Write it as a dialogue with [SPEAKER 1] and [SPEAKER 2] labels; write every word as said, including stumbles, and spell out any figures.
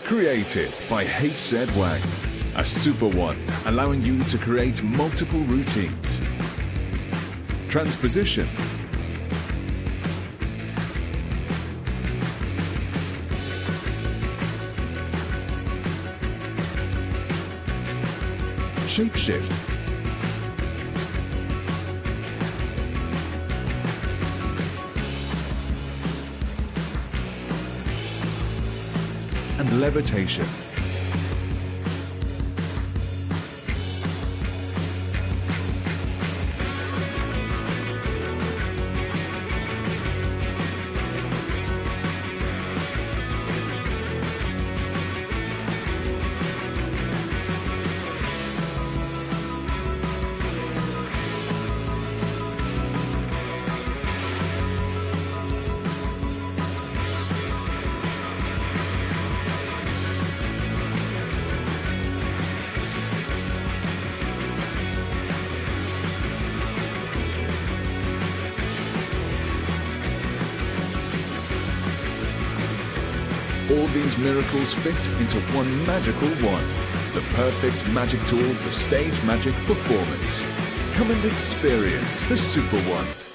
[SPEAKER 1] Created by H Z Wang, a super one allowing you to create multiple routines. Transposition. Shapeshift. And levitation. All these miracles fit into one magical wand, the perfect magic tool for stage magic performance. Come and experience the Super Wand.